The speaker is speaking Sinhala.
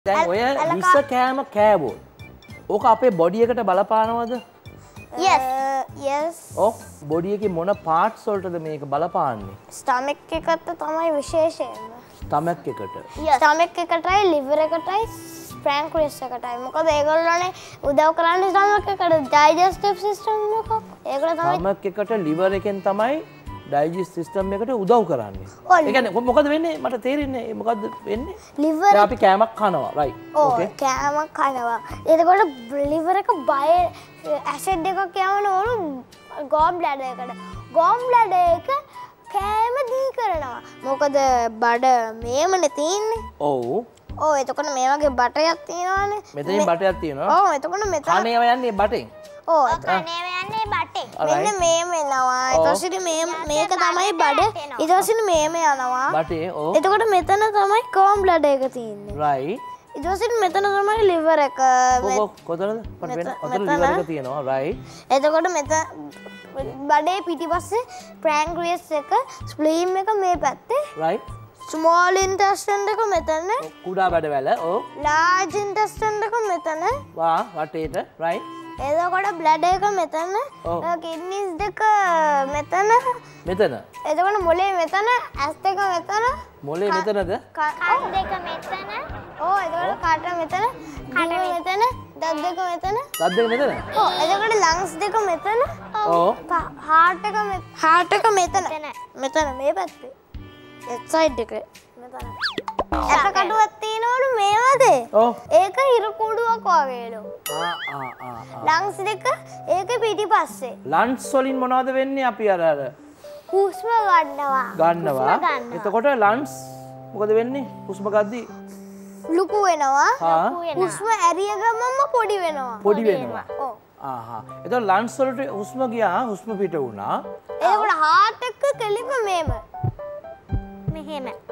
දැන් ඔය විස කෑම කෑවොත් ඕක අපේ බොඩි එකට බලපානවද? yes. ඔව් බොඩි එකේ මොන පාර්ට්ස් වලටද මේක බලපාන්නේ? ස්ටොමක් එකට තමයි විශේෂයෙන්ම. ස්ටොමක් එකට. ස්ටොමක් එකටයි liver එකටයි pancreas එකටයි. මොකද ඒගොල්ලෝනේ උදව් කරන්නේ ස්ටොමක් එකට digestive system එක. ඒගොල්ලෝ තමයි ස්ටොමක් එකට liver එකෙන් තමයි ඩයිජෙස්ට් සිස්ටම් එකට උදව් කරන්නේ. ඒ කියන්නේ මොකද වෙන්නේ? මට තේරෙන්නේ මොකද්ද වෙන්නේ? liver දැන් අපි කෑමක් කනවා, right? ඕකේ. කෑමක් කනවා. එතකොට liver එක බය ඇසිඩ් එකක් යවනවලු gall bladder එකට. gall bladder එක කෑම දී කරනවා. මොකද බඩ මේමනේ තියෙන්නේ. ඔව්. ඔව් එතකොට මේ වගේ බටයක් තියෙනවානේ. මෙතනින් බටයක් තියෙනවා. ඔව් එතකොට මෙතන කණේව යන්නේ බටෙන්. ඔව් කණේව යන්නේ බටෙන්. මෙන්න මේම එනවා. ඊට පස්සේ මේක තමයි බඩ. ඊට පස්සේ මේම යනවා. බටේ ඔව්. එතකොට මෙතන තමයි gall bladder එක තියෙන්නේ. right. ඊට පස්සේ මෙතන තමයි liver එක. කොතනද? පට වෙන. ඔතන liver එක තියෙනවා, right. එතකොට මෙතන බඩේ පිටිපස්සේ pancreas එක, spleen එක මේ පැත්තේ. right. small intestine එක මෙතන. කුඩා බඩවැල. ඔව්. large intestine එක මෙතන. වා වටේට, right. එතකොට bladder එක මෙතන. kidneys දෙක මෙතන. මෙතන. එතකොට මොලේ මෙතන, ඇස් දෙක මෙතන. මොලේ මෙතනද? කට් දෙක මෙතන. ඔව් එතකොට කට මෙතන, කට මෙතන, දත් දෙක මෙතන. දත් දෙක මෙතන? ඔව් එතකොට lungs දෙක මෙතන. ඔව්. heart එක මෙතන. මෙතන මේ පැත්තේ. side එකේ මෙතන. එක කටුවක් තියෙනවලු මේ වගේ. ඔව්. ඒක හිර කුඩුවක් වගේලු. lungs දෙක ඒක පිටිපස්සේ. lungs වලින් මොනවද වෙන්නේ අපි අර හුස්ම ගන්නවා. එතකොට lungs මොකද වෙන්නේ? හුස්ම ගද්දී ලුකු වෙනවා. හා හුස්ම ඇරිය ගමන්ම පොඩි වෙනවා. පොඩි වෙනවා. ඔව්. ආහා. එතකොට lungs වලට හුස්ම ගියා, හුස්ම පිට වුණා. එතකොට heart එක කෙලිම මෙහෙම.